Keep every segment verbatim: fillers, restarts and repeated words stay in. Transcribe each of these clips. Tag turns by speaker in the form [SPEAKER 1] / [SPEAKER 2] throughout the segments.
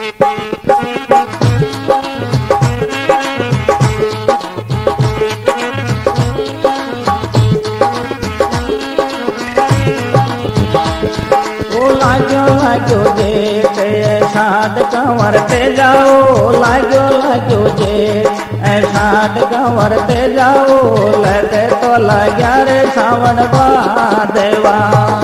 [SPEAKER 1] लागो जेठ साठ कंवरते जाओ, लागो लागो जेठ साठ कंवरते जाओ, लगे तो लग्या रे सावन बादेवा।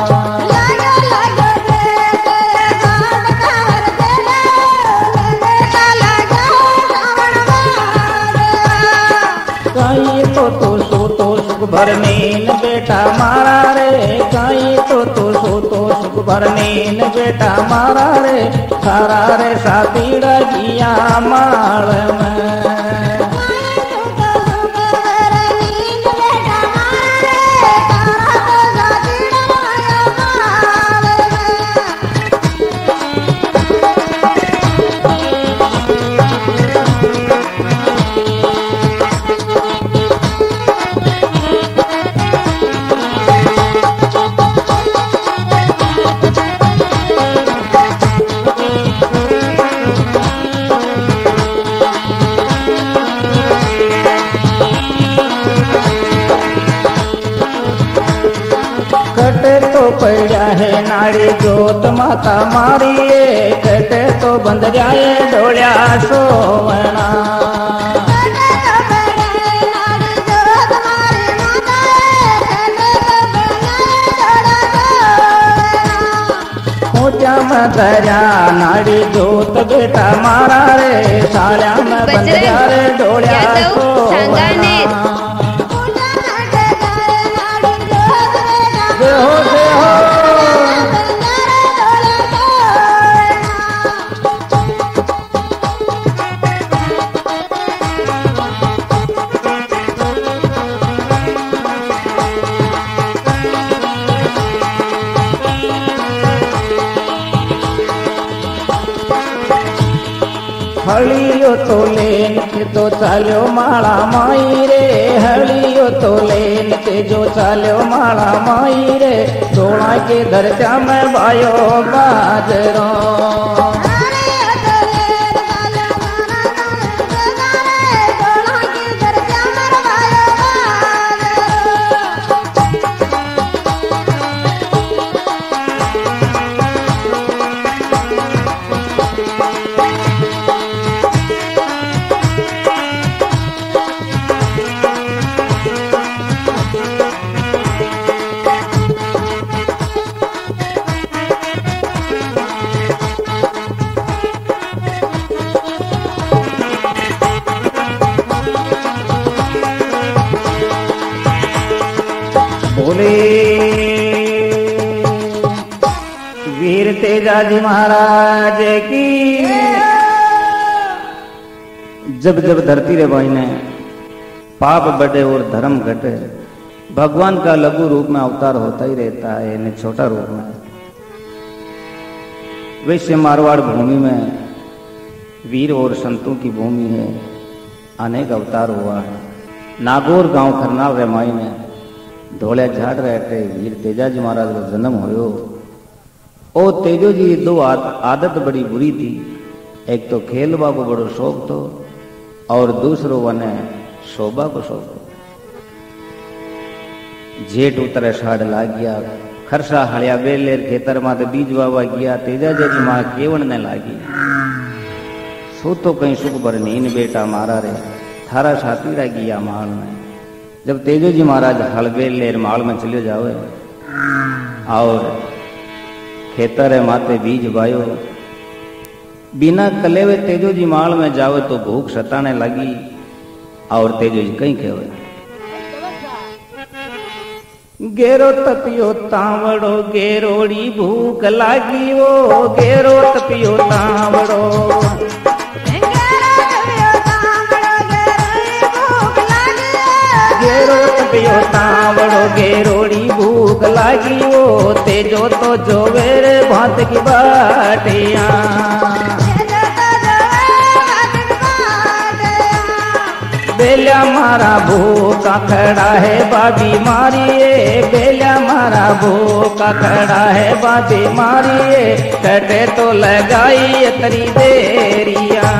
[SPEAKER 1] कहीं तो तू सोतो सुख भर नींद बेटा मारा रे, कहीं तो तू सोतो सुख भर नींद बेटा मारा रे, सारा रे सातीड़ा जिया माल में। पड़ा है नाड़ी जोत माता मारिए, कटे तो बंद जाए डोलिया सोवना। ऊंचा में दरिया नाड़ी जोत बेटा मारा रे, साल्या में बंद जाए डोलिया सोवना। हलियो तो लेन के तो चालो माला माई रे, हलियो तो लेन के जो चालो माला माई रे, डोला के दरजा में बायो बाजरो। बोले वीर तेजाजी महाराज की। जब जब धरती रे भाई ने पाप बढ़े और धर्म घटे, भगवान का लघु रूप में अवतार होता ही रहता है, यानी छोटा रूप में। वैसे मारवाड़ भूमि में वीर और संतों की भूमि है, अनेक अवतार हुआ है। नागौर गांव खरनाल रेमाई में धोले झाड़ रहते वीर तेजाजी महाराज का जन्म होयो। ओ तेजो जी दो आदत बड़ी बुरी थी, एक तो खेलवा को बड़ो शौक तो, और दूसरो वने शोभा को शौक तो। जेठ उतरे साढ़ लाग गया, खरसा हलिया बेलेर खेतर माते बीज बाबा गया, तेजाजी जी मां केवण ने लागी। सो तो कहीं सुख भर नींद बेटा मारा रे, थारा साथी रह गया माल में। जब तेजो जी महाराज हलबेल लेर माल में चले जावे और खेतर है माते बीज बायो, बिना कलेवे तेजो जी माल में जावे तो भूख सताने लगी। और तेजो जी कहीं कहे गेरो तपियो तावड़ो गेरोड़ी भूख लागी, वो गेरो तपियो तावड़ो गेरो तपियो तावड़ो गेरोड़ी भूख लागी, वो तेजो तो जोवे रे भात की बाटियां। बेलिया मारा भूखा खड़ा है बाबी मारिए, बेलिया मारा भूखा खड़ा है बाबी मारिए, कटे तो लगाई इतनी देरिया।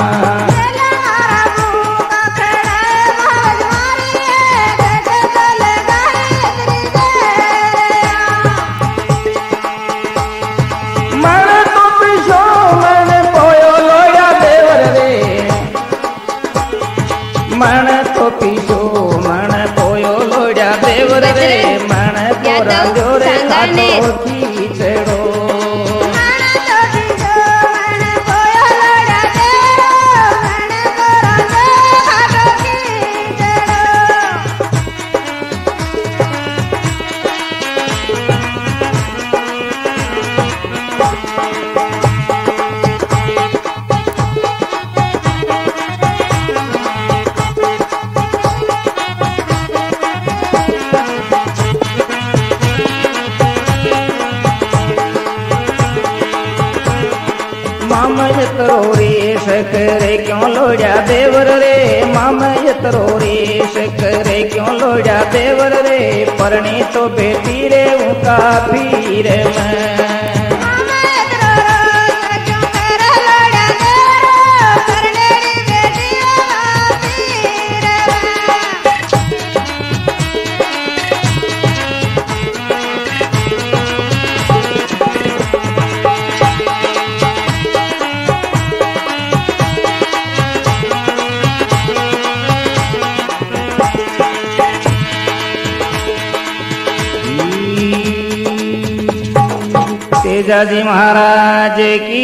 [SPEAKER 1] मन तो पीछो मन पोयो लोड़ा देवर रे, मन तोरा जोरे खाटो खींचड़ो।
[SPEAKER 2] मन तो पीछो मन पोयो लोड़ा देवर, मन तोरा जोरे खाटो खींचड़ो।
[SPEAKER 1] मामा यतरो रेश करे क्यों लोड़ा देवर रे, मामा यतरो रेश करे क्यों लोड़ा देवर रे, परणी तो बेटी रे उनका पीर में। तेजाजी महाराज की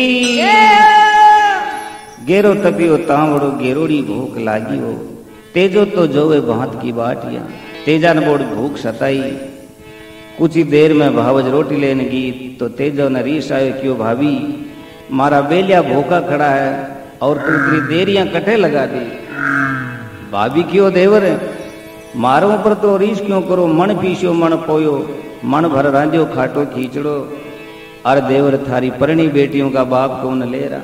[SPEAKER 1] गेरो तपियो तांवड़ो गेरोड़ी भूख लागी हो, तेजो तो जोवे भांत की बाटिया, तेजा ने बोड़ भूख सताई। कुछ ही देर में भावज रोटी लेने की तो तेजो ने रीस आयो क्यों भाभी मारा बेलिया भूखा खड़ा है और तू इतनी देरियां कटे लगा दी। भाभी क्यों देवर है मारो ऊपर तो रीस क्यों करो, मन पीछो मन पोयो, मन भर रांझो खाटो खींचड़ो। अरे देवर थारी परणी बेटियों का बाप कौन ले रहा।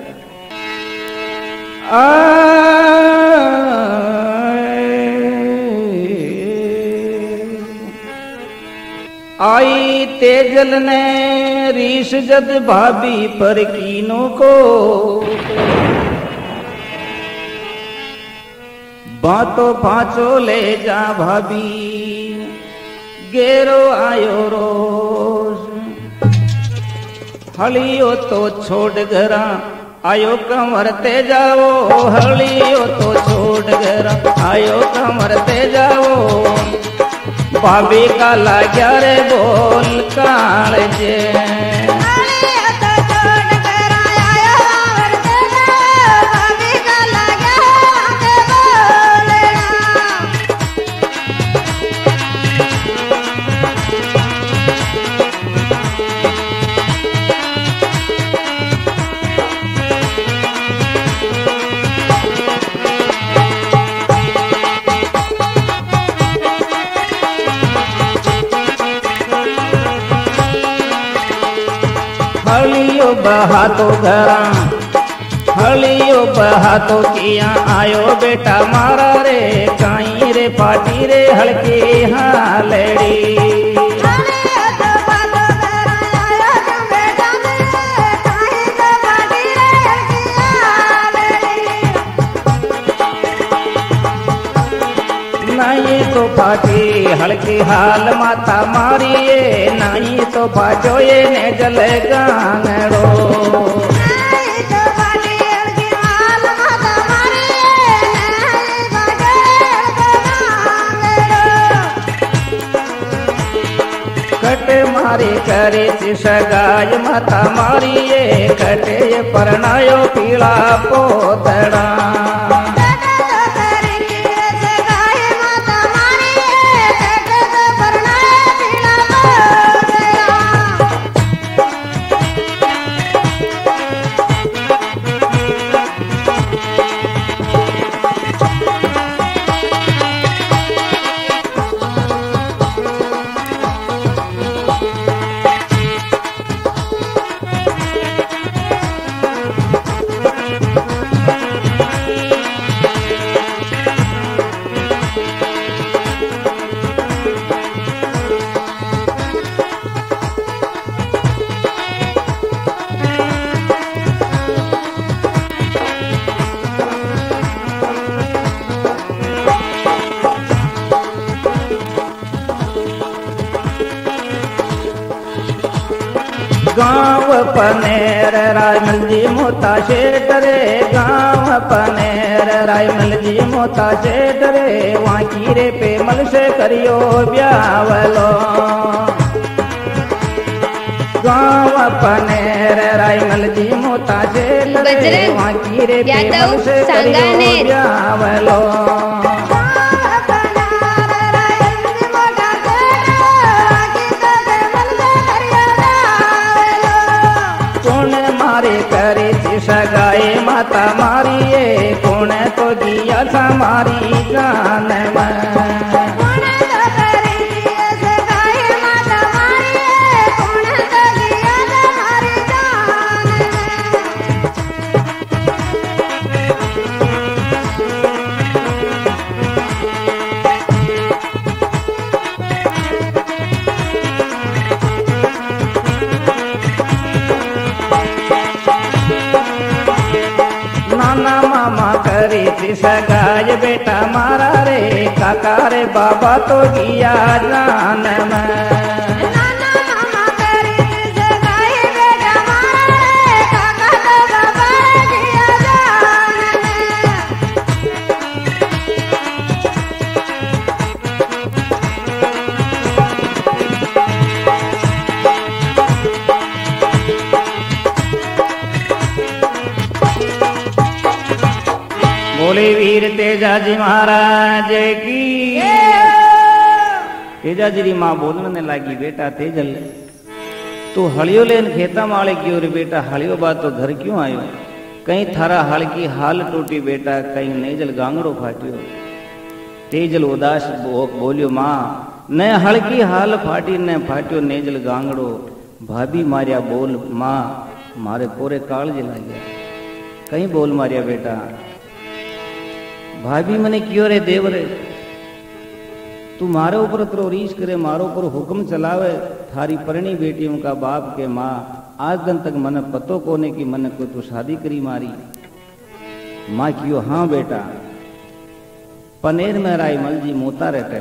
[SPEAKER 1] आई तेजल ने रीस जद भाभी पर कीनों को, बातों पांचो ले जा भाभी गेरो आयो रोज। हलियो तो छोड़ घरा आयो कमरते जाओ, हलियो तो छोड़ घरा आयो कमरते जाओ। भाभी का लाग्या रे बोल कालजे, हलियो बहा तो घरा हलियो बहा तो किया आयो बेटा मारा रे, काई रे पाटी रे हल्के हालड़ी। नहीं तो पाटी हल्की हाल माता मारिए, नहीं तो पाचो ये ने जले गांगड़ो। कटे मारी करे सगाय माता मारिए, कटे परनायो पीला पोतड़ा। पनेर रायमल जी मोता शेठ रे गाँव पनेर रायमल जी मोता शेठ रे वाकी रे पेमल से करियो ब्यावलो गाँव पनेर रायमल जी मोता शेठ रे वाकी रे पेमल से करियो ब्यावलो करे सगाए माता मारिए कौन तो दिया था मारी जान सगाय बेटा मारा रे काका रे बाबा तो किया जान बोले वीर तेजाजी महाराज की तेजाजी री माँ बोलने लगी बेटा तेजल तू हलियो लेन खेता माले की और बेटा हलियो बात तो घर क्यों आयो कहीं थारा हल की हाल टूटी बेटा कहीं नेजल गांगड़ो फाटियो तेजल उदास बो, बोलियो माँ न हल की हाल फाटी न फाटियो नेजल गांगड़ो भाभी मारिया बोल माँ मारे पूरे काल जिला गया कहीं बोल मारिया बेटा भाभी मने क्यों रे देव रे तू मारे ऊपर तो रीस करे मारो ऊपर हुक्म चलावे थारी परणी बेटियों का बाप के माँ आज दिन तक मन पतो कोने की मन को तू शादी करी मारी माँ क्यों हाँ बेटा पनेर में रायमल जी मोता रहते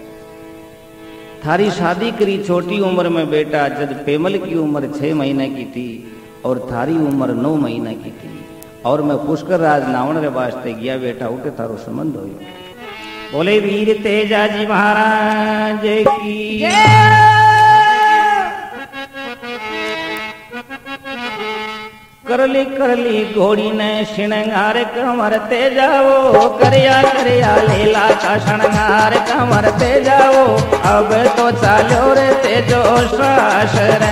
[SPEAKER 1] थारी शादी करी छोटी उम्र में बेटा जब पेमल की उम्र छह महीने की थी और थारी उम्र नौ महीने की थी और मैं पुष्कर राज नावण रे वास्ते गया बेटा उठे थारो संबंध हो बोले वीर तेजाजी महाराज की करली करली घोड़ी ने श्रृंगार कमर ते जाओ करया करया लीला का श्रृंगार कमर ते जाओ अब तो चालो रे तेजो श्वास रे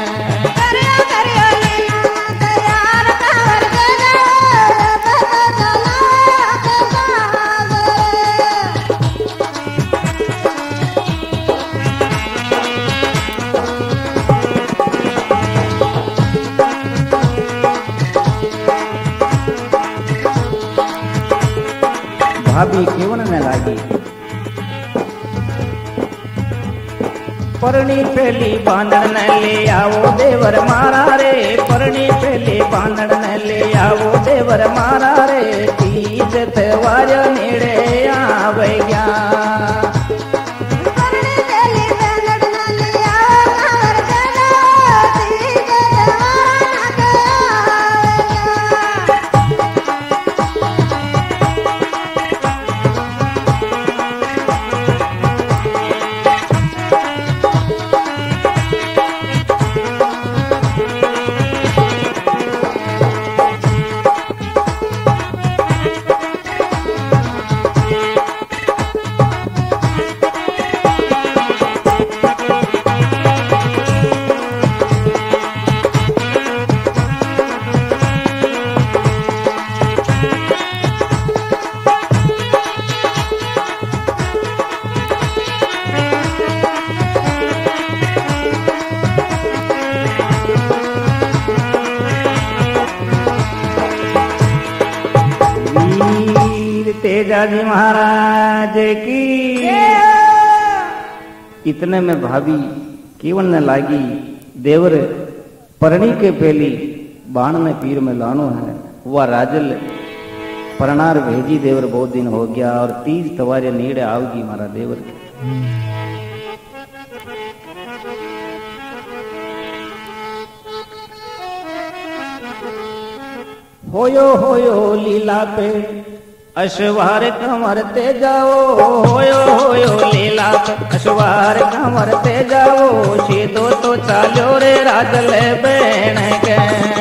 [SPEAKER 1] भाभी केवन न लागी परणी पहली बांधड़ न ले आओ देवर मारा रे परणी पहली बांधड़ न ले आओ देवर मारा रे तीज त्योहार नेड़े आवे गया तेजाजी महाराज की इतने में भाभी केवन न लागी देवर परणी के पहली बाण ने पीर में लानो है वह राजल परनार भेजी देवर बहुत दिन हो गया और तीज तवारे नीड़े आओगी मारा देवर होयो होयो लीला पे अश्वार कमरते जाओ, होयो होयो लीला पे अश्वार कमरते जाओ, सीधो तो चालो रे राजल बेण के।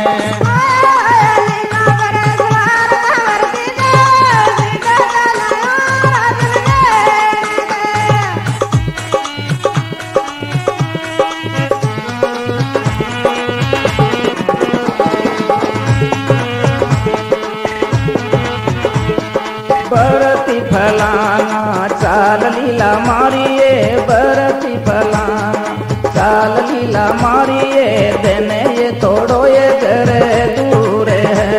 [SPEAKER 1] बरती फलाना चाल लीला मारिए, बरती फलाना चाल लीला मारिए, देने ये तोड़ो ये करे दूर है।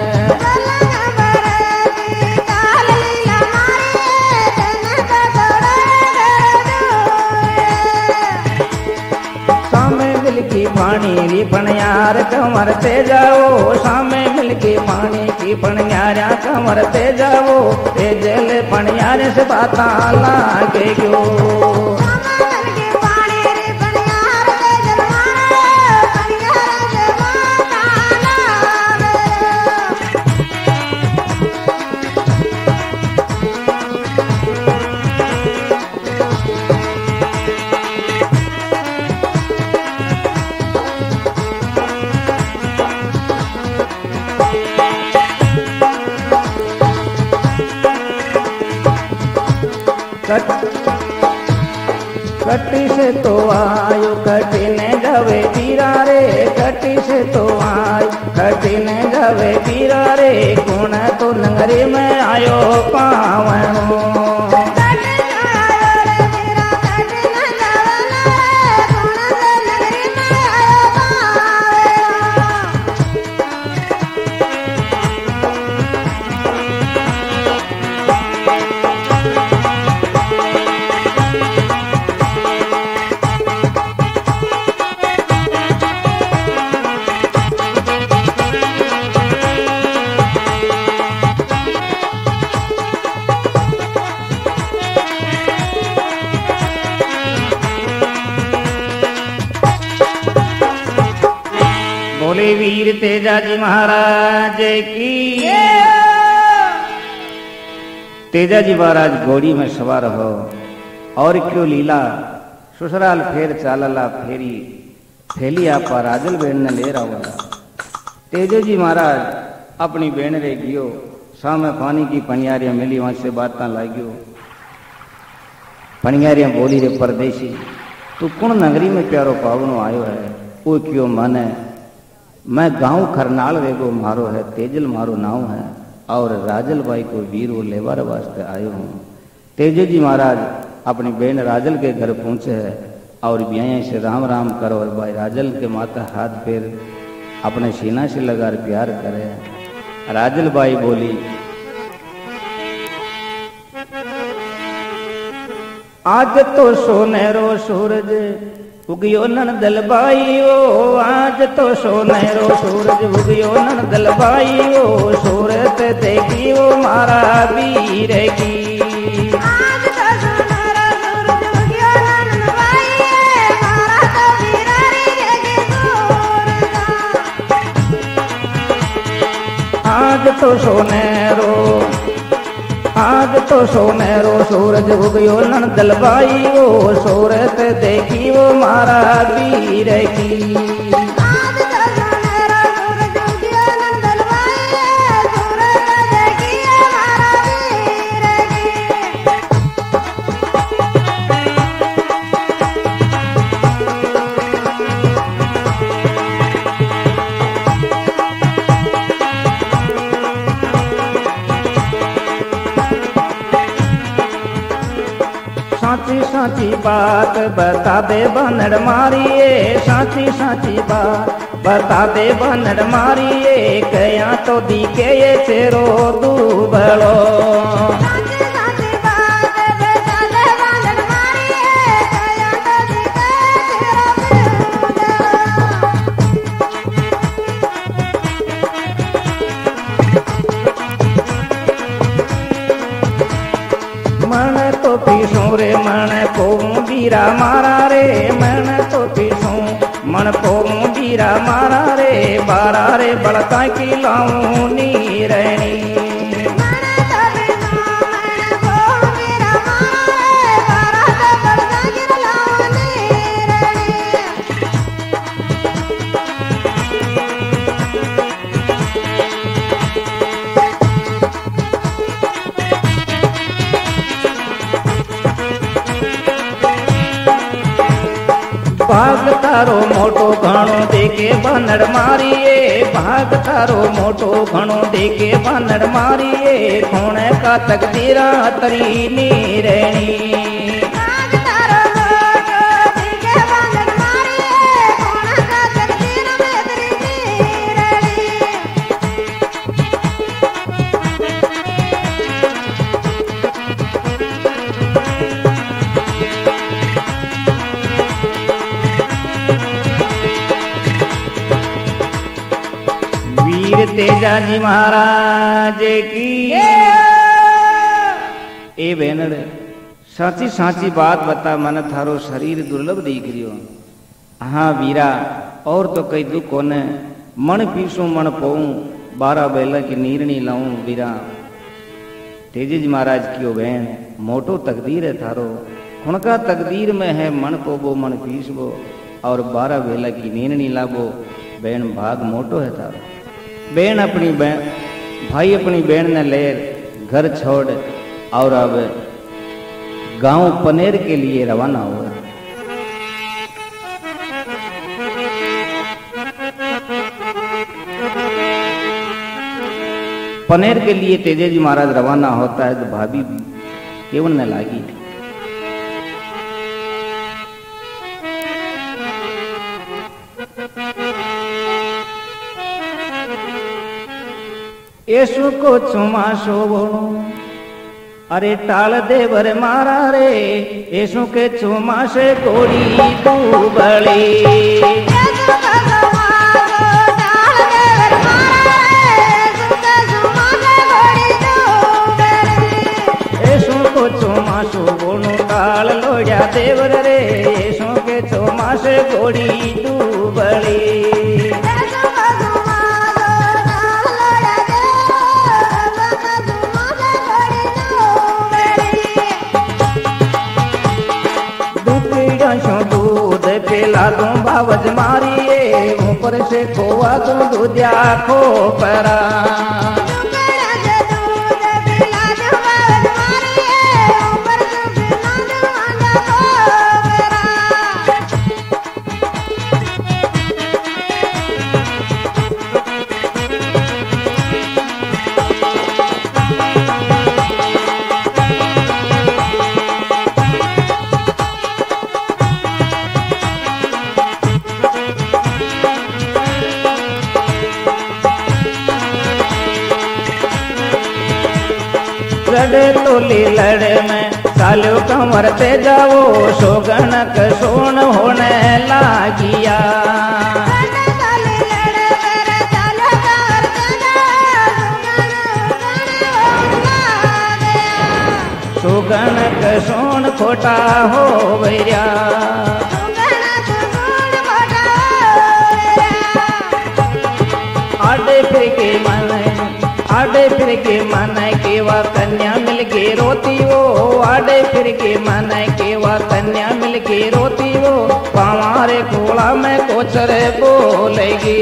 [SPEAKER 1] सामे मिलकी पानी री पणयार कमरते जाओ, सामे मिलकी पानी की पणयारा कमरते जाओ, तेजल पणयारे से बाता लागे गयो। कटी से तो आयो कटीने जावे पीरा रे, कटी से तो आयो कटीने जावे पीरा रे, कौन तो नगरी में आयो पावनो। बोले वीर तेजाजी महाराज की। तेजाजी महाराज घोड़ी में सवार हो और क्यों लीला ससुराल फेर चालला फेरी थैली आपा राजल बेन ने ले रहा। तेजाजी महाराज अपनी बेन रे गियो, सामे पानी की पनियारियां मिली, वहां से बातां लागियो। पनियारियां बोली रे परदेसी तू कुण नगरी में प्यारो पावनो आयो है। वो क्यों माने मैं गांव खरनाल वेगो मारो है, तेजल मारो नाव है और राजल भाई को वीर वो लेवार वास्ते आयो हूँ। तेजल जी महाराज अपनी बहन राजल के घर पहुंचे है और ब्याह से राम राम करो और भाई राजल के माथा हाथ पैर अपने सीना से लगा प्यार करे। राजल भाई बोली आज तो सोनेरो सूरज उगियो नन दलबाई ओ, आज तो सोनेरो सूरज उगियो नन दलबाई ओ, सूरत देखी वो मारा वीर की।
[SPEAKER 2] आज तो सोनेरो सूरज उगियो नन दलबाई, मारा तो वीर की सूरत।
[SPEAKER 1] आज तो सोनेरो आज तो सोनेरो सूरज उगयो नन दलबाई ओ, सूरत देखी वो मारा वीर की।
[SPEAKER 2] आज तो सोनेरो सूरज उगियो नन दलबाई, सूरत देखी मारा वीर की।
[SPEAKER 1] साची साची बात बता दे बनड़ मारिए, साची साची बात बता दे बनड़ मारिए, कया तो दिखे ये चेरो दूबड़ो।
[SPEAKER 2] साची साची बात बता दे बनड़ मारिए, कया तो दिखे चेरो दूबड़ो।
[SPEAKER 1] मन तो पीसू रे मन को बीरा मारा रे, मन तो पीसू मन को वीरा मारा रे बारा रे बड़का की लाऊं नी रहनी भाग तारो मोटो घणो देके बानड़ मारिए भाग तारो मोटो घणो देके बानड़ मारिए खोणे का तकदीरा तरी नी रहनी तेजा जी महाराज की ए बेनड़ साची साची बात बता मन थारो शरीर दुर्लभ दिख रियो हाँ वीरा और तो कई दुख कोने मन पीसू मन पोऊं बारह बेला की नीरणी लाऊं वीरा तेजी जी महाराज की बहन मोटो तकदीर है थारो खुणका तकदीर में है मन पोबो मन पीसबो और बारह बेला की नीरणी लाबो बहन भाग मोटो है थारो बहन अपनी बहन भाई अपनी बहन ने ले घर छोड़ और अब गांव पनेर के लिए रवाना हुआ। पनेर के लिए तेजे जी महाराज रवाना होता है तो भाभी केवल न लागी येसु को चुमा शोभणो अरे टाल देवर मारा रे येसु के चुमा से गोड़ी दूबड़ी येसु को चुमा शोभणो टाल लोया देवर रे येसु के चुमा से गोड़ी दूबड़ी दूध पिला दूं बावज मारिए ऊपर से खोआ दूं दूधिया खो परा लड़े तोली लड़े में सालो कमर ते जाओ सोगनक सोन होने लागिया सोगनक सोन खोटा हो भैया आडे फिर के मन आडे फिर के मन केवा कन्या मिल के रोती वो आडे फिर के मन केवा कन्या मिल के रोती वो हमारे कोला में कोचरे बोलेगी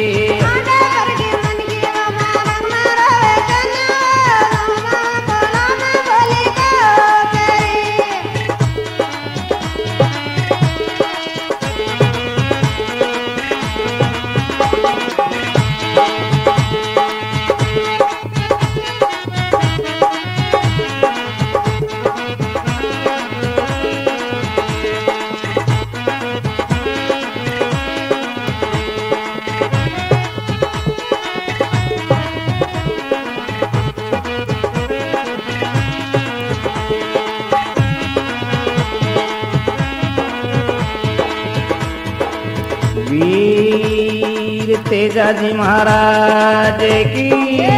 [SPEAKER 1] वीर तेजा जी महाराज की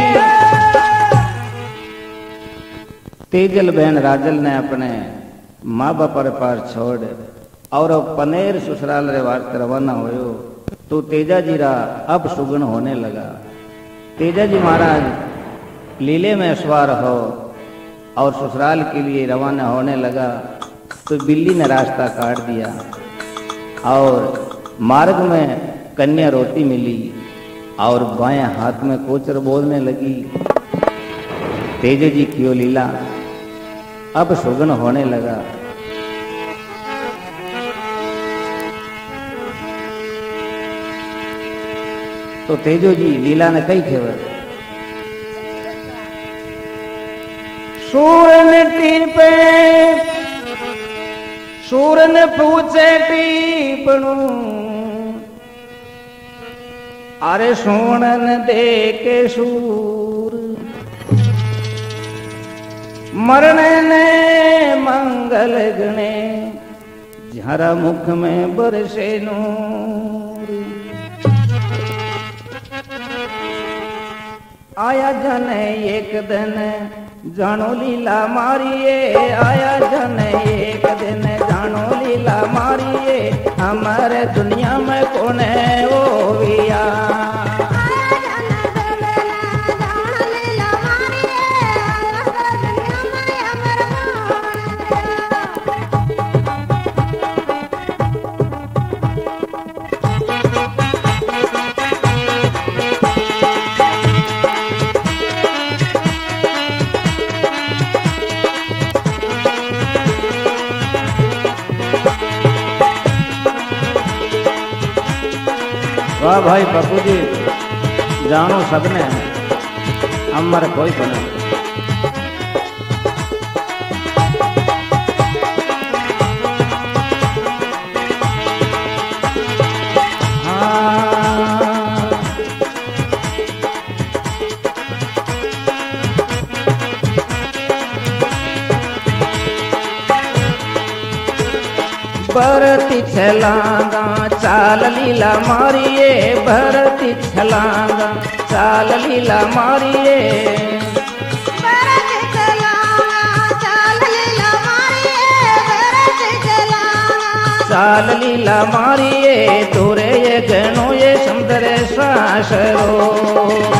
[SPEAKER 1] तेजल बहन राजल ने अपने माँ बाप पर पार छोड़ और पनेर ससुराल रे वास्ते रवाना होयो तो तेजा जी रा अब सुगुण होने लगा। तेजा जी महाराज लीले में सवार हो और ससुराल के लिए रवाना होने लगा तो बिल्ली ने रास्ता काट दिया और मार्ग में कन्या रोटी मिली और बाएं हाथ में कोचर बोलने लगी। तेजा जी क्यों लीला अब सुगुण होने लगा। तो तेजो जी लीला ने कई खबर सूरन टीन पे सूरन पूछे टीपणू अरे सोनन दे के सूर मरने ने मंगल गणे जरा मुख में बरसे नूर। आया जन एक दिन जानो लीला मारिए आया जन एक दिन जानो लीला मारिए हमारे दुनिया में कौन है वो विया। वाह भाई पप्पू जी जानो सबने अमर कोई बना। भरती छलांगा चाल लीला मारिए भरती छलांगा चाल लीला मारिए
[SPEAKER 2] भरती छलांगा चाल लीला मारिए भरती छलांगा
[SPEAKER 1] चाल लीला मारिए तोरे ये गणो ये समुद्र सासरो।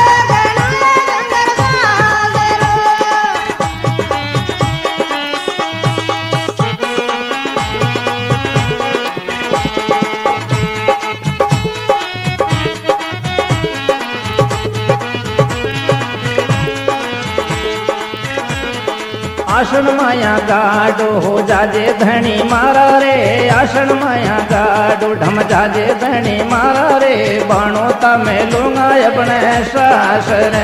[SPEAKER 1] आसन माया गाडो हो जाजे धनी मारा रे आसन माया गाडो ढम जाजे धनी मारा रे बाणो तमे लूंगा अपने सास रे।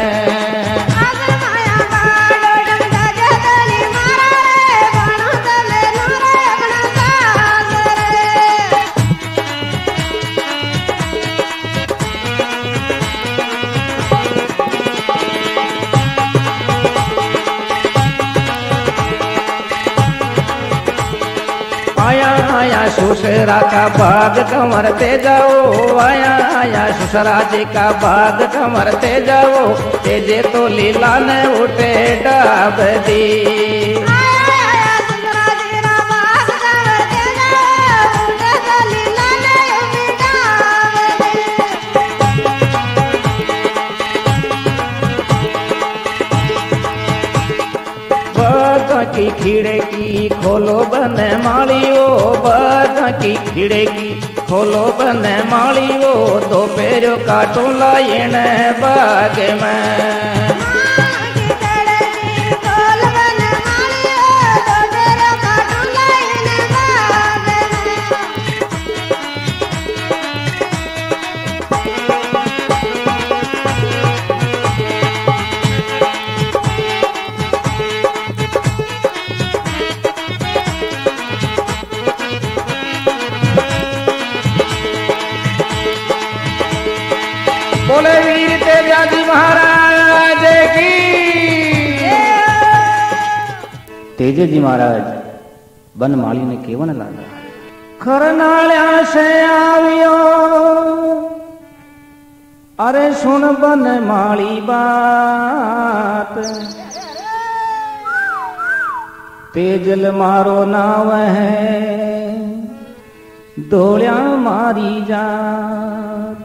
[SPEAKER 1] आया आया ससुरा का बाग कमरते जाओ आया आया ससुरा जी का बाग कमरते जाओ तेजे तो लीला ने उठे डाब दी। की खिड़की खोलो बने मालियो बाग की खिड़की खोलो बने मालियो दो पेरो का टोला येने बाग में। बोले वीर तेजा जी महाराज की। तेजा जी महाराज बनमाली ने केवन लागा खरनाल्या से आवियो अरे सुन बनमाली बात तेजल मारो नाव है धोलिया मारी जात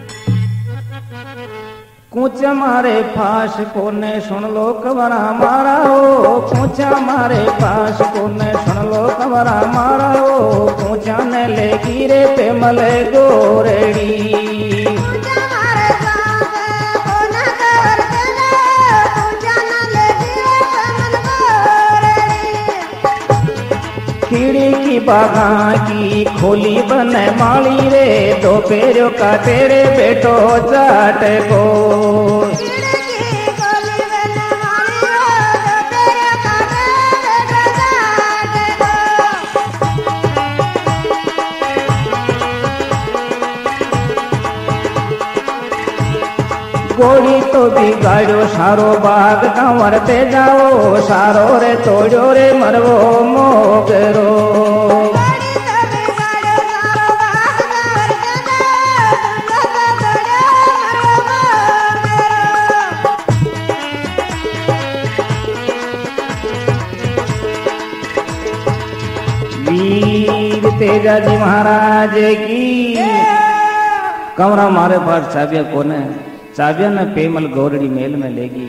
[SPEAKER 1] कुछ मारे फाश कोने सुन लो कवरा मारा ओ कुचा मारे फाश कोने सुन लो कवरा मारा ओ कुचा ने ले गिरे पे मले गोरेड़ी कीड़ी की बागा की खोली बने माली रे दो पेरों का तेरे बेटो जाट को गोड़ी तो बिगाड़ो सारो बाग कंवर ते जाओ सारो रे तोड़ो रे मरवो मोगरो वीर तेजा जी महाराज की कमरा मारे पास चाबिया कोने चाबिया ने पेमल गौरड़ी मेल में लेगी।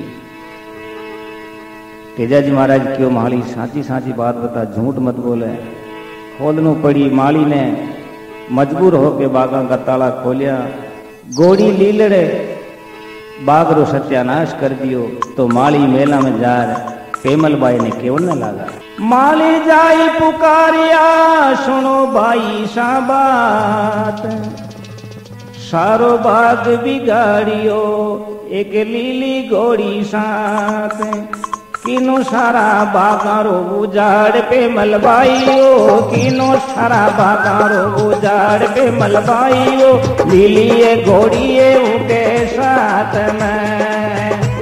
[SPEAKER 1] तेजा जी महाराज क्यों माली साची साची बात बता झूठ मत बोले। खोलनो पड़ी माली ने मजबूर होके बागा का ताला खोलिया गोड़ी लीलड़े बाग रो सत्यानाश कर दियो तो माली मेला में जा पेमल बाई ने केवल न लागा। माली जाई पुकारिया सुनो बाई सा बात सारो बाग बिगाड़ियो एक लीली गोड़ी साथ किनो सारा बागारो उजाड़ पे मलबाइयो किनो सारा बागारो उजाड़ पे मलबाइयो लीली ये घोड़ी ये उनके साथ में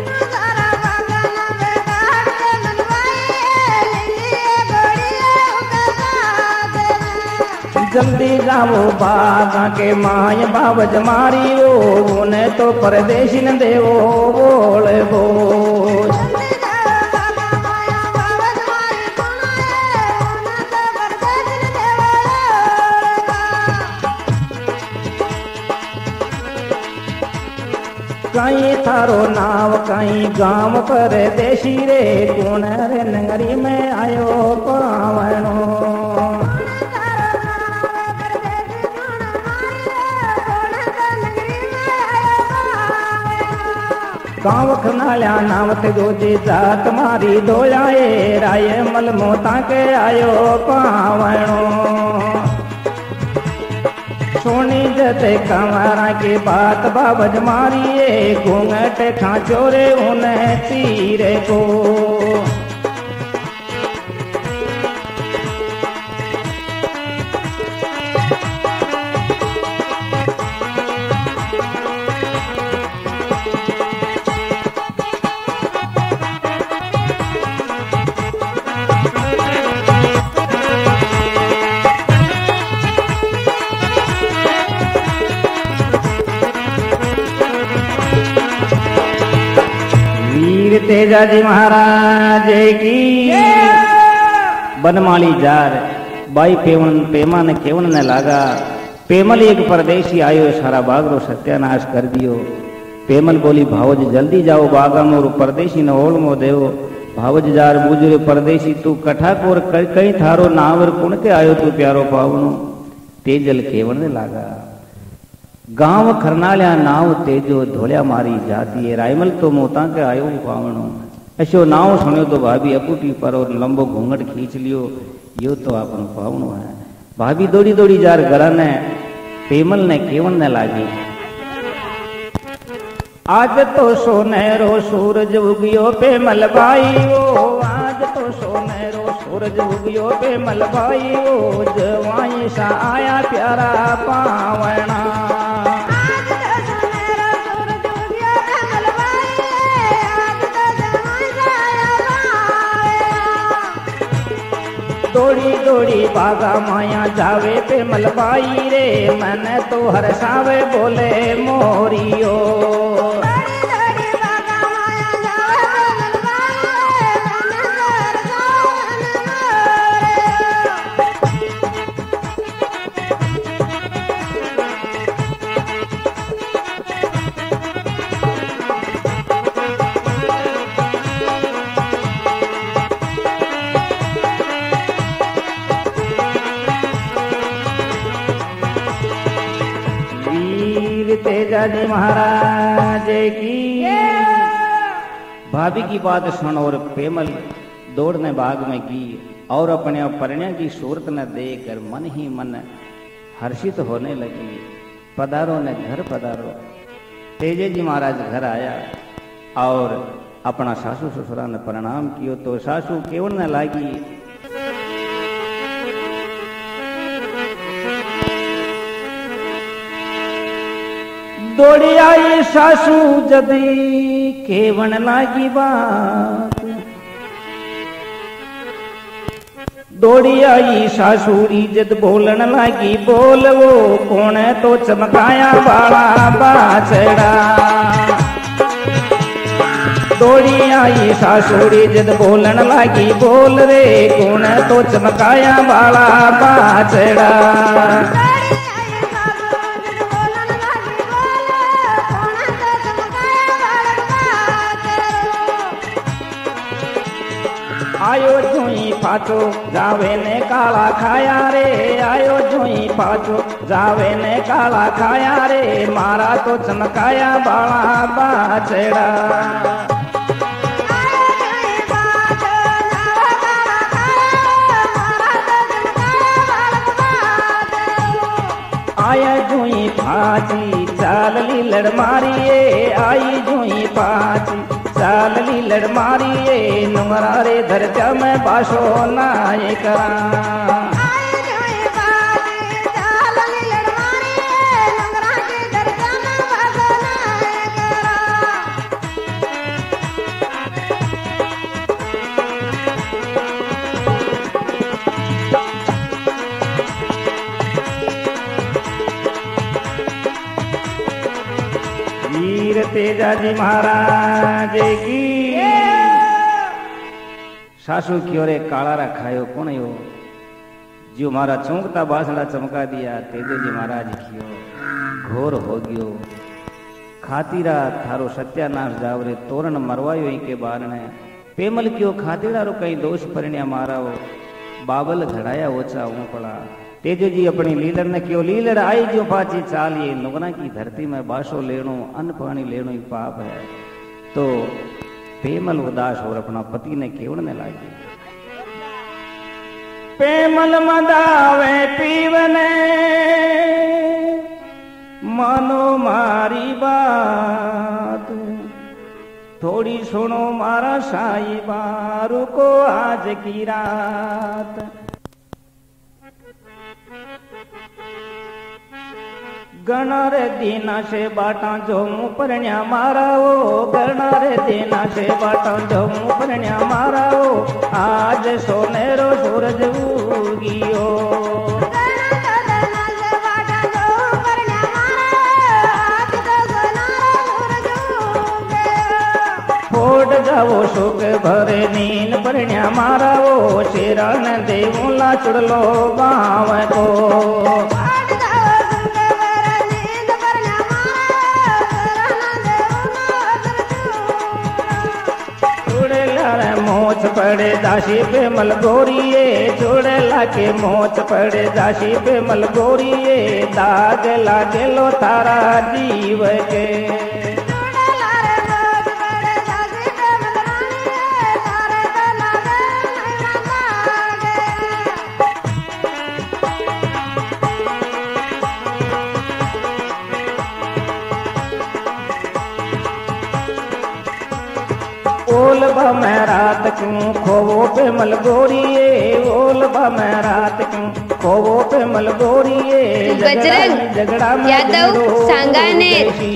[SPEAKER 1] जल्दी जाओ बागा के माय बावज मारियो उन्हें तो परदेशी न देवो बोले बोल कहीं थारो नाव कहीं गांव परदेशी रे कौन रे नगरी में आयो पावनो गाँव खनाल्या नावत गोजी जात मारी दोयाए राय मल मोता के आयो पावनो सोनी जते कंवरा की बात बाबज मारिए घूंघट खाचोरे उन्हें तीरे को तेजा जी महाराज की बनमाली जार बाई पेवन पेमा ने केवन ने लागा पेमल एक परदेशी आयो सारा बाग रो सत्यानाश कर दियो। पेमल बोली भावज जल्दी जाओ बागा मोर परदेशी ने ओल मो देव भावज जार बुजुर्ग परदेशी तू कठा कोर कई थारो नावर कुण के आयो तू प्यारो पावनो तेजल केवन ने लागा गांव खरनाल्या नाव तेजो धोलिया मारी जाती है रायमल तो मोता के आयो पावनो ऐसो नाव सुनो तो भाभी अपुटी पर और लंबो घूंघट खींच लियो यो तो आपन पावनो है। भाभी दौड़ी दौड़ी जार घरा ने पेमल ने केवन ने लागी आज तो सोनेरो सूरज उगियो पेमल बाई ओ आज तो सोनेरो सूरज उगियो पेमल बाई ओ जवाई सा आया प्यारा पावना दौड़ी दौड़ी बागा माया जावे पे मलबाई रे मन तो हरसावे बोले मोरियो तेजाजी महाराज की। भाभी की बात सुन और पेमल दौड़ने बाग में की और अपने परिणय की सूरत न देखकर मन ही मन हर्षित होने लगी। पधारो ने घर पधारो। तेजे जी महाराज घर आया और अपना सासू ससुरा ने प्रणाम कियो तो सासू केवल न लागी। दौड़ी आई सासू जदी केवन लागी बात। दौड़ी आई सासूरी जद बोलन लागी बोल वो कौन तो चमकाया वाला बाछड़ा। दौड़ी आई सासूरी जद बोलन लागी बोल रे कौन तो चमकाया वाला बाछड़ा। आयो जुई पाचो जावे ने काला खाया रे। आयो जुई पाचो जावे ने काला खाया रे मारा तो चमकाया बाला बाछड़ा। आया जुई पाची चाल ली लड़ मारिए। आई जुई पाची चाल ली लड़ मारिए नुमरा रे धरचा में बासो नाय करा। वीर तेजाजी महाराज की। सासू की ओरे काला रखायो कौन यो जो मारा चौंकता बासड़ा चमका दिया। तेजाजी महाराज कियो घोर हो गयो खातीरा थारो सत्यानाश जावरे तोरण मरवायो के बारणे। पेमल कियो खातीरा रो कई दोष परिण्या माराओ बाबल घड़ाया ओछा ऊपड़ा। तेजो जी अपनी लीलड़ ने क्यों लीलड़ आई जो पाची चालिए नुगना की धरती में बासो लेनो अन्न पानी लेनो ही पाप है। तो पेमल उदास और अपना पति ने केवड़ने लागी। पेमल मदावे पीवने मानो मारी बात। थोड़ी सुनो मारा साई बारू को आज की रात। गणारे दीना से बाटा जो मुँह परण्या माराओ। गणारे दीना से बाटा जो मुँह परण्या माराओ आज सोनेरो सूरज उगियो। फोड़ जाओ सुख भरे नीन परण्या माराओ शेरण देवला चुड़लो गाँव को। मोच पड़े दासी पे मलगोरिए जोड़े लाके मोच पड़े दासी पे मलगोरिए दाग लागे लो तारा जीव के। ओल बा मैं रात क्यों खोवो पे मलगोरिए। ओल बा मैं रात क्यों खोवो पे मलगोरिए।
[SPEAKER 3] बजरंग
[SPEAKER 1] झगड़ा
[SPEAKER 3] यादव सांगाने।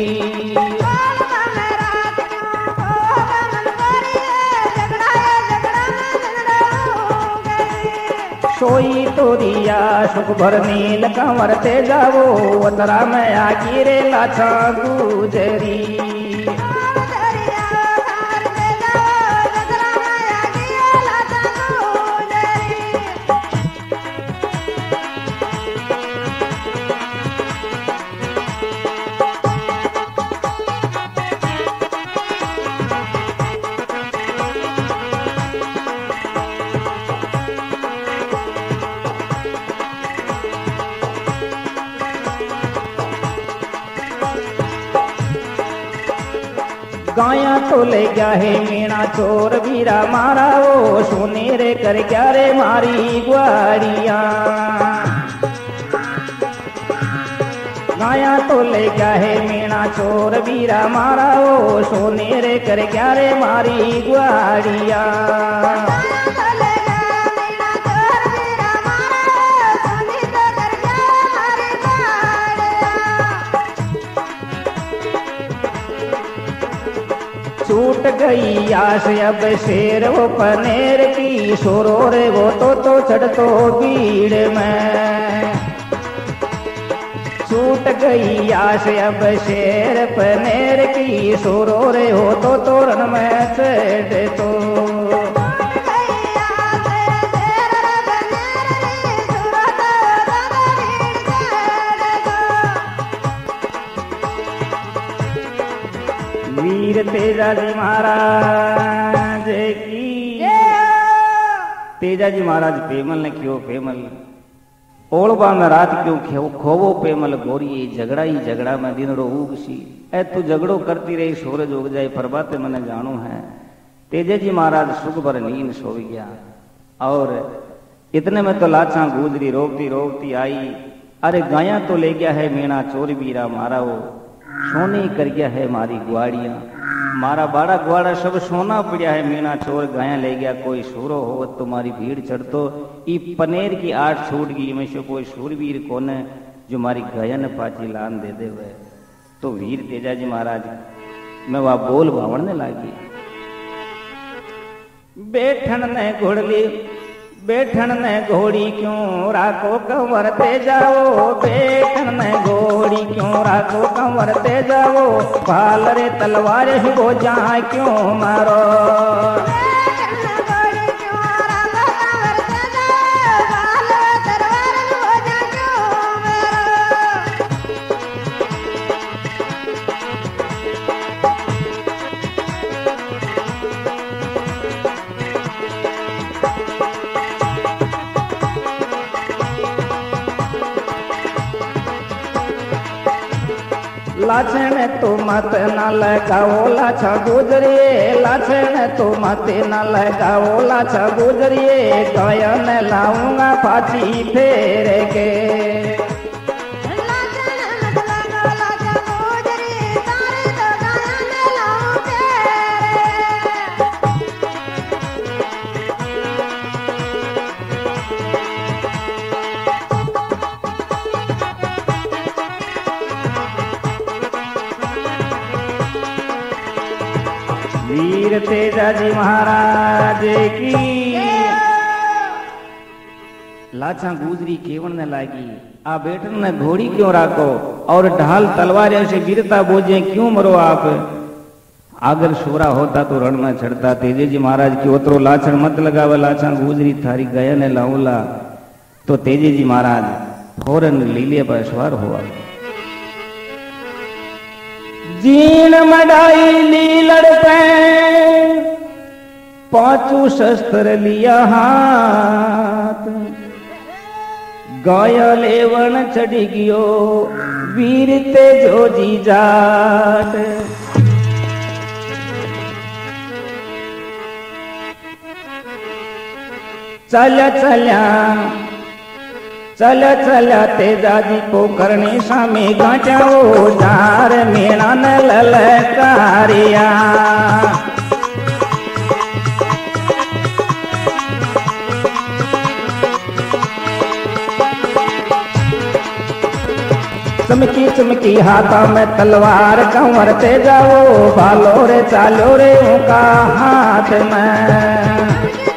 [SPEAKER 3] सोई तोरिया सुख भर नील कंवर ते जावो वतरा में आगी रे लाछा गुजरी। गाया तो ले गया है मीणा चोर वीरा मारा ओ सोने रे कर क्या रे मारी ग्वाड़िया। गाया तो ले गया है मीणा चोर वीरा मारा ओ सोने रे कर क्या रे मारी ग्वाड़िया। छूट गई आस अब शेर वो पनेर की सोरो रे वो तो तो चढ़ तो भीड़ में। छूट गई आस अब शेर पनेर की सोरो रे हो तो तोरण में चढ़ तो। वीर तेजाजी महाराज की। तेजाजी महाराज पेमल ने क्यों पेमल ओलबा में रात क्यों खोवो पेमल गोरी झगड़ा ही झगड़ा में दिनड़ो उगसी। ए तू झगड़ो करती रही सूरज उग जाए पर बातें मैंने जानू है। तेजाजी महाराज सुख भर नींद सो गया और इतने में तो लाचा गुजरी रोकती रोकती आई। अरे गाया तो ले गया है मीणा चोर वीरा मारा वो सोने कर गया है मारी ग्वाड़िया। मारा बाड़ा ग्वाड़ा सब सोना पड़ा है मीणा चोर गाया ले गया। कोई सूरो हो तुम्हारी भीड़ चढ़ तो ई पनेर की आठ छूट गई में से कोई सूरवीर कौन है जो मारी गायन पाची लान दे दे हुए। तो वीर तेजाजी महाराज मैं वह बोल भावने लागी। बैठन ने घोड़ली बैठन ने घोड़ी क्यों राखो कंवर ते जाओ। बैठन ने घोड़ी क्यों राखो कंवर ते जाओ। भाल रे तलवार हो जा क्यों मारो। लाछन तो मत न लगाओ लाछा गुजरिए। लाछन तो मत न लगाओ लाछा गुजरिए। गायन लाऊंगा पाची फेर के। वीर तेजाजी महाराज की। लाछा गुजरी केवण ने लागी। आ बैठन ने घोड़ी क्यों राखो और ढाल तलवार से गिरता बोझे क्यों मरो आप। अगर सोरा होता तो रण में चढ़ता। तेजाजी महाराज की ओतरो लाछन मत लगावे। लाछा गुजरी थारी गया ने लाऊला। तो तेजाजी महाराज फौरन लीले पर सवार हुआ। जीण मडाई ली लड़ते पांचू शस्त्र लिया हाथ। गाया लेवन चढ़ी गियो वीर तेजो जी जाट। चल चल्या चल चल तेजाजी पोखरणी सामे गांचाओ जार मीणा न ललकारिया। चमकी चमकी हाथा में तलवार कंवर ते जाओ। भालो रे चालो रे उनका हाथ में।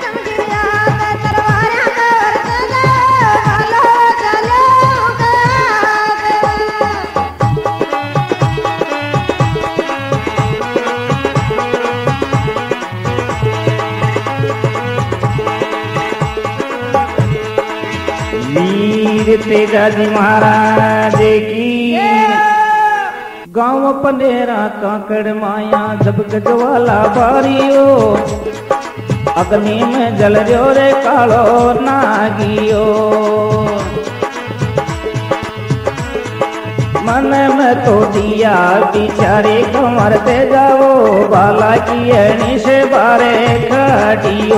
[SPEAKER 3] वीर तेजाजी महाराज की। गांव पनेरा काकड़ माया जब गजवाला बारियो। अग्नि में जल जो रे कालो नागियो। मन में तो दिया बिचारे कमर ते जाओ बाला की अणी से बारे खड़ियो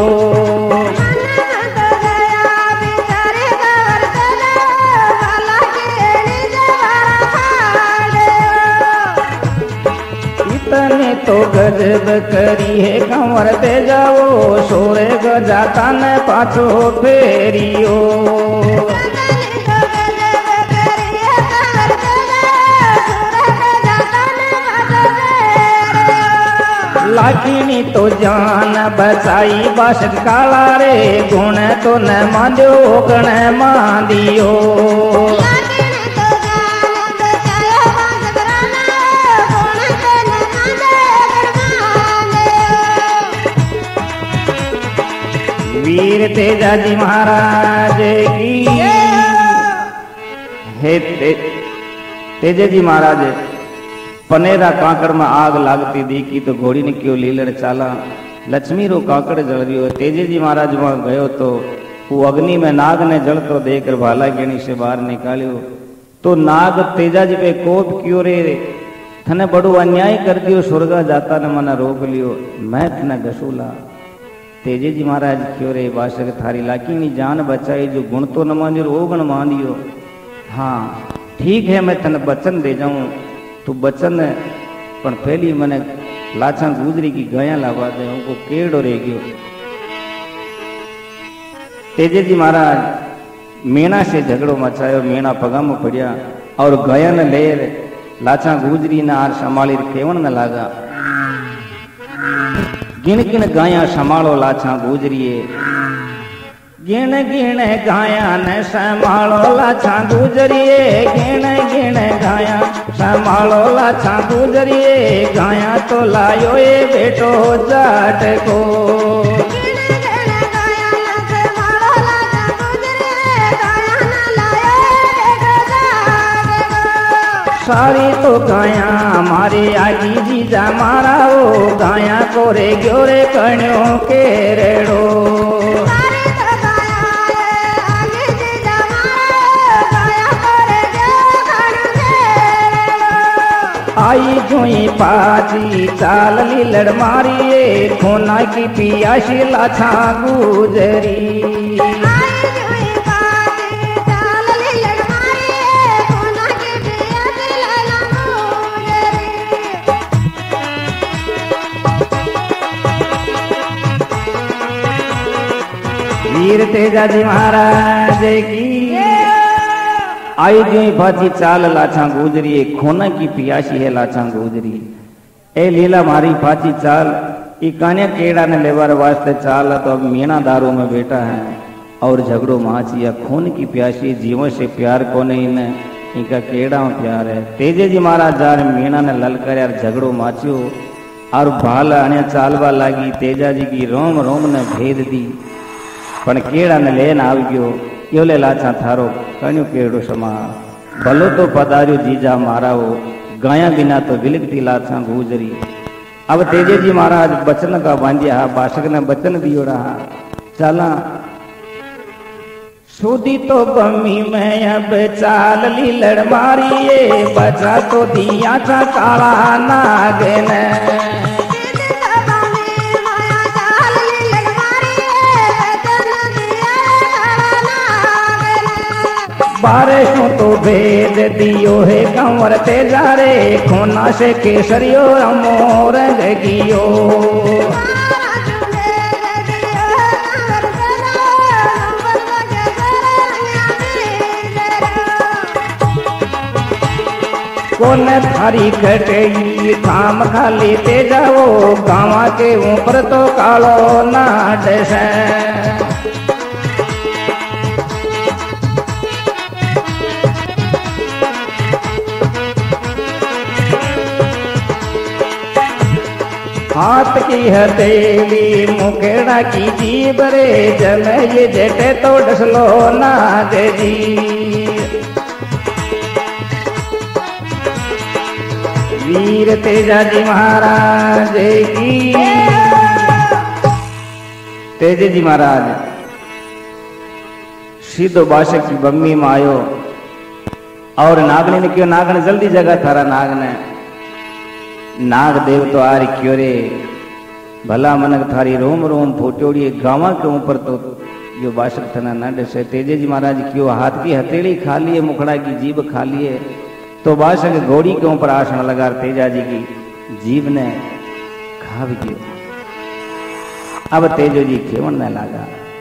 [SPEAKER 3] इतने तो गजब करी है कमर ते जाओ सोरे गजाता न पाछो फेरियो लाखिनी तो जान बचाई बासठ काला रे गुण तो न मांदो गण मांदियो वीर तेजाजी महाराज की हे ते, तेजाजी महाराज पनेरा काकड़ में आग लागती देखी तो घोड़ी ने क्यों लीलड़ चाला लक्ष्मी रो काकड़ जल रही तेजे जी महाराज वहां गयो तो वो अग्नि में नाग ने जलतो देखकर भाला गेणी से बाहर निकालियो तो नाग तेजा जी पे कोप क्यों रे थने बड़ो अन्याय कर दियो स्वर्गा जाता ने मना रोक लियो मैं थने घसूला तेजे जी महाराज क्यों रे बाशक थारी लाकी नी जान बचाई जो गुण तो न मानियो वो गुण मानियो हाँ ठीक है मैं थने वचन दे जाऊं तू बचन पण पहली मने लाछा गुजरी की गया लावा दे उनको केड़ो रह गयो तेजे जी महाराज मीणा से झगड़ो मचायो मीणा पगा में पड़िया और गया न ले लाछा गुजरी न आर संभाली केवण न लागा गिन गिन गाया संभालो लाछा गुजरिए गिण गिण गाया न संभालो लाछा गुजरिए गिण गिण गाया संभालो लाछा गुजरिए गाया तो लायो ए बेटो जाट को सारी तो गाया हमारे आगी जीजा मारा ओ गाया कोरे ग्योरे कण्यो के रेड़ो आई जोई पाची चाल लीलड़ मारिए खोना की पियासी लाछा गुजरी वीर तेजाजी महाराज की आई जो भाजी चाल लाछा गुजरी खोना की पियासी है लाछा गुजरी ए लीला मारी फाची चाल इकान्या केड़ा ने लेवार वास्ते चाल तो अब मीणा दारू में बैठा है और झगड़ो माची या खून की प्यासी जीवन से प्यार को नहीं ने इनका केड़ा में प्यार है तेजे जी महाराज जार मीणा ने ललकर यार झगड़ो माचियो और भाल अने चालवा लागी तेजा जी की रोम रोम ने भेद दी पण केड़ा ने लेन आव गयो योले लाछा थारो कण्यो केड़ो समा भलो तो पधार्यो जीजा माराओ गाया बिना तो विलकती लाछा गुजरी अब तेजे जी महाराज बचन का बांधिया बाशक ने बचन दियो रहा चला सुधी तो बम्मी में अब चाल लीलड़ मारिए बचा तो दिया था काला नागन बारिशों तो भेद दियो है कंवर तेजा रे खोना से केसरियो मोर गियो कोन थारी कटई थाम खाली तेजाओ गावा के ऊपर तो कालो ना डसे हाथ की हथेली मुखेड़ा की जीभ रे जम ये जेटे तो डसलो ना दे जी वीर तेजा जी महाराज की तेजे जी महाराज सीधो बाशक की बम्मी में आयो और नागनी ने क्यों नागन जल्दी जगह थारा नाग ने नाग देव तो आर क्यों रे भला मनक थारी रोम रोम फूटोड़ी गावा के ऊपर तो यो बासक थना न डसे। तेजे जी महाराज क्यों हाथ की हथेली खा लिए मुखड़ा की जीभ खा लिए तो बासक घोड़ी के ऊपर आसन लगा तेजा जी की जीभ ने खा भी दियो। अब तेजो जी खेवन न लगा।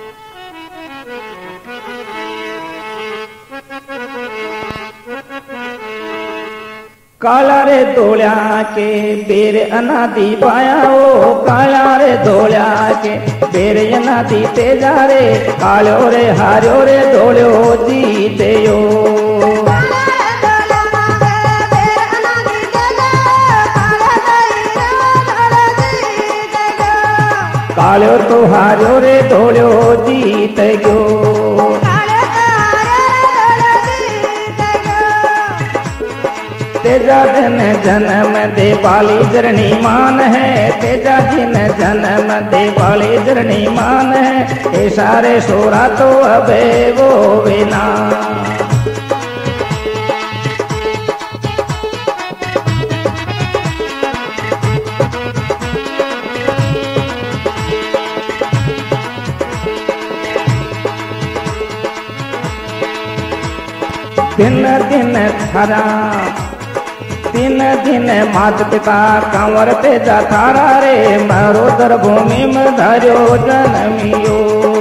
[SPEAKER 3] काला रे धोलिया के बेर अनादि पाया ओ काला रे धोलिया के बेर अनादि तेजा रे कालो रे हारो रे धोलियो जीते यो। कालो तो हारो रे धोलियो जीत गयो। तेजा जिन जन्म दे पाली जरनी मान है तेजा जिन जन्म दे पाली जरनी मान है ए सारे सोरा तो अबे वो बिना। दिन दिन थारा दिन दिन मात पिता कंवर तेजा थारा रे मारो दर भूमि में धरो जनमियो।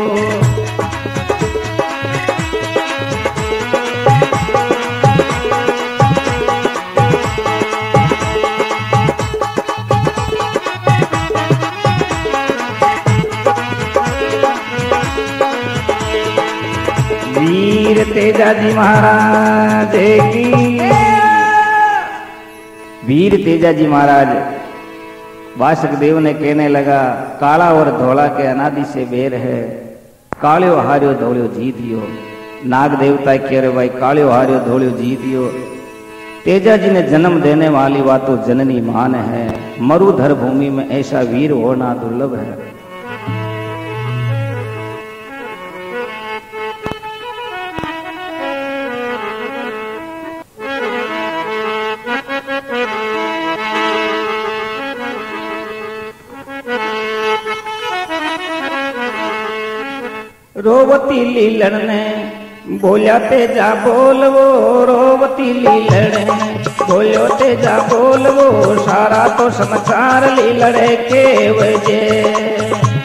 [SPEAKER 3] वीर तेजा जी महाराज की वीर तेजा जी महाराज वासक देव ने कहने लगा काला और धोला के अनादि से बेर है कालियो हारियो धोलियो जीतियो। नाग देवता कह रहे भाई कालियो हारियो धोलियो जीतियो। तेजा जी ने जन्म देने वाली बात तो जननी मान है मरुधर भूमि में ऐसा वीर होना दुर्लभ है। रोवती लीलड़ ने बोलिया तेजा बोलवो रोवती लीलड़ ने बोलियो तेजा बोलवो सारा तो संसार लीलड़े के वजे।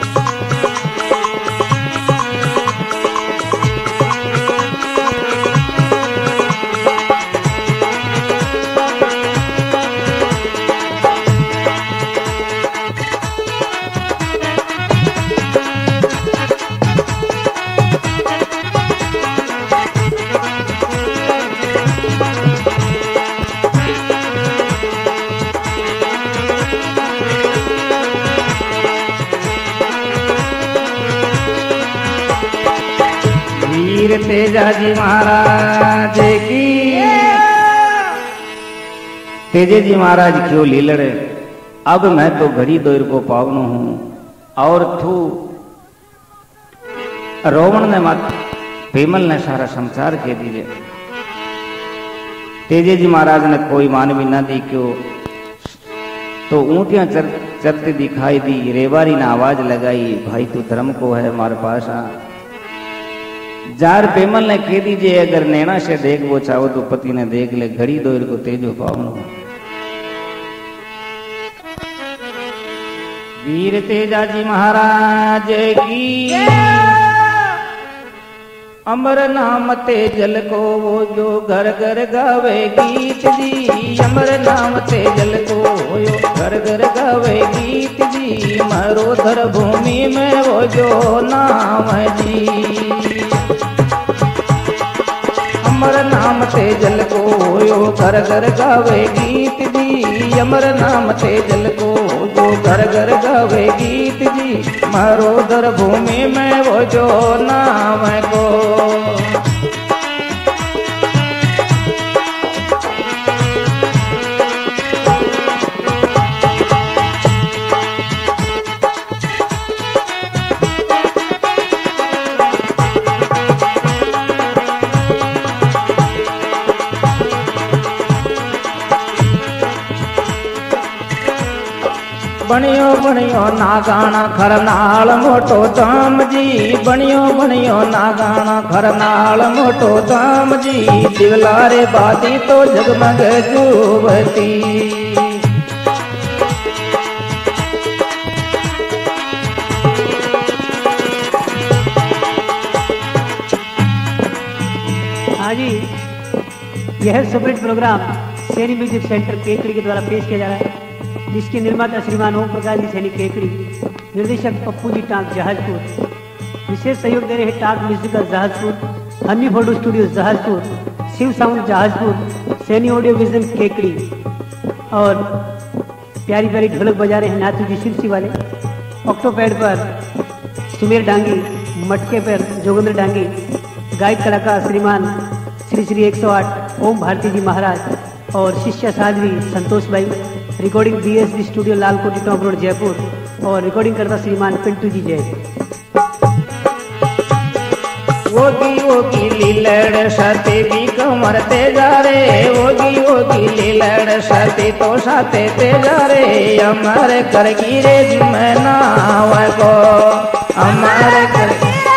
[SPEAKER 3] वीर तेजा जी महाराज की तेजे जी महाराज क्यों लीलड़ अब मैं तो घड़ी दोर को पावन हूं और तू रोवण ने मत पेमल ने सारा संसार कह दीजिए। तेजे जी महाराज ने कोई मान भी ना दी क्यों तो ऊंटियां चर, चरती दिखाई दी। रेवारी ने आवाज लगाई भाई तू धर्म को है हमारे पास आ। जार पेमल ने कह दीजिए अगर नैना से देख वो चाहो तो पति ने देख ले घड़ी दोर को तेजो पावन हो। वीर तेजा जी महाराज की अमर नाम तेजल को वो जो घर घर गावे गीत जी। अमर नाम तेजल को वो जो घर घर गावे गीत जी। मरो धर भूमि में वो जो नाम जी। अमर नाम तेजल को यो घर घर गावे गीत जी। अमर नाम तेजल को जो घर घर गावे गीत जी। मारो दर भूमि में वो जो नाम को। बणियो बणियो नागाना खरनाल मोटो धाम जी बणियो बणियो नागाना खरनाल मोटो धाम जी दिवलारे बाती तो जगमग जुवती।
[SPEAKER 4] हाँ जी, यह superhit program Saini music centre Kekri के द्वारा पेश किया जा रहा है, जिसके निर्माता श्रीमान ओम प्रकाश जी सैनी केकड़ी, निर्देशक पप्पू जी टाक जहाजपुर, विशेष सहयोग दे रहे हैं Tak musical Jahazpur, Honey photo studio Jahazpur, Shiv sound Jahazpur, Saini audio vision Kekri और प्यारी प्यारी ढोलक बजा रहे हैं नाथू जी शिरसी वाले। ऑक्टोपैड पर सुमेर डांगी, मटके पर जोगेंद्र डांगी, गायक कलाकार श्रीमान श्री श्री एक सौ आठ ओम भारती जी महाराज और शिष्य साध्वी संतोष भाई। Recording B S D studio Lalkothi top road Jaipur और रिकॉर्डिंग करता श्रीमान पिंटू जी जय।
[SPEAKER 3] ओगी ओगी लीलड़ सती भी कमर ते जा रे ओगी ओगी लीलड़ सती तो साते ते जा रे अमर कर गिरे जिमना को अमर कर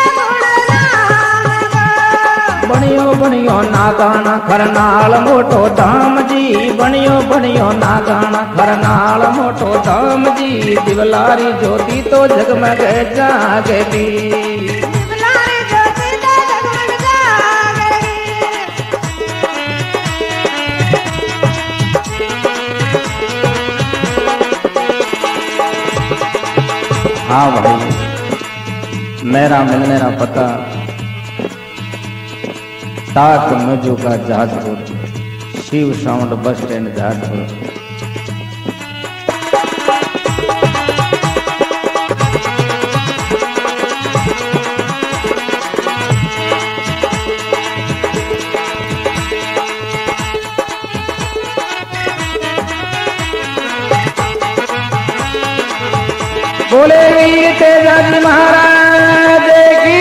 [SPEAKER 3] बणियो बणियो नागाना खरनाल मोटो धाम जी बणियो बणियो नागाना खरनाल मोटो धाम जी दिवलारी ज्योति तो जगमग जागती।
[SPEAKER 2] दिवलारी ज्योति तो जगमग जागती।
[SPEAKER 3] हाँ भाई, मेरा मिलने का पता टाक मजू का Jahazpur, Shiv sound bus stand Jahazpur. बोले वीर तेजाजी महाराज की।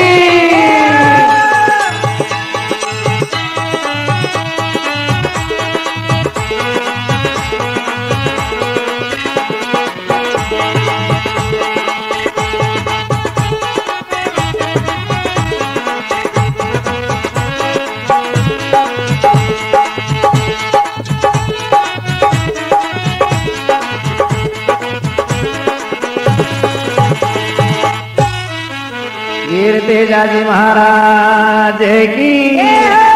[SPEAKER 3] वीर तेजाजी महाराज की।